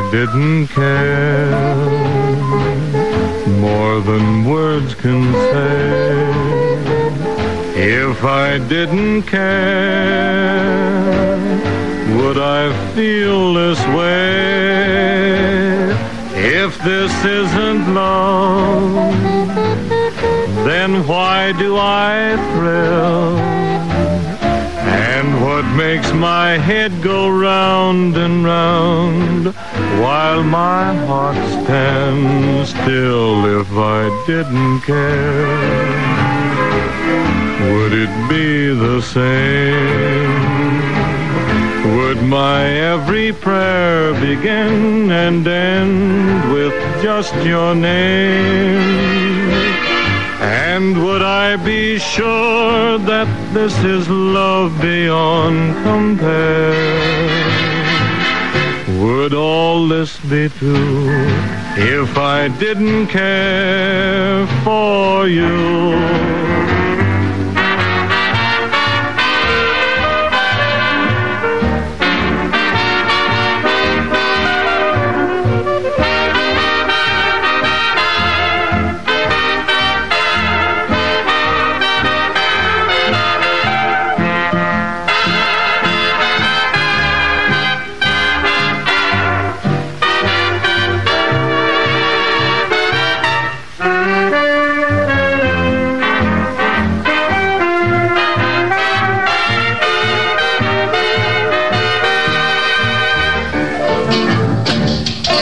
didn't care more than words can say, if I didn't care, would I feel this way? If this isn't love, then why do I thrill? And what makes my head go round and round while my heart stands still? If I didn't care, would it be the same? Would my every prayer begin and end with just your name? And would I be sure that this is love beyond compare? Would all this be true if I didn't care for you?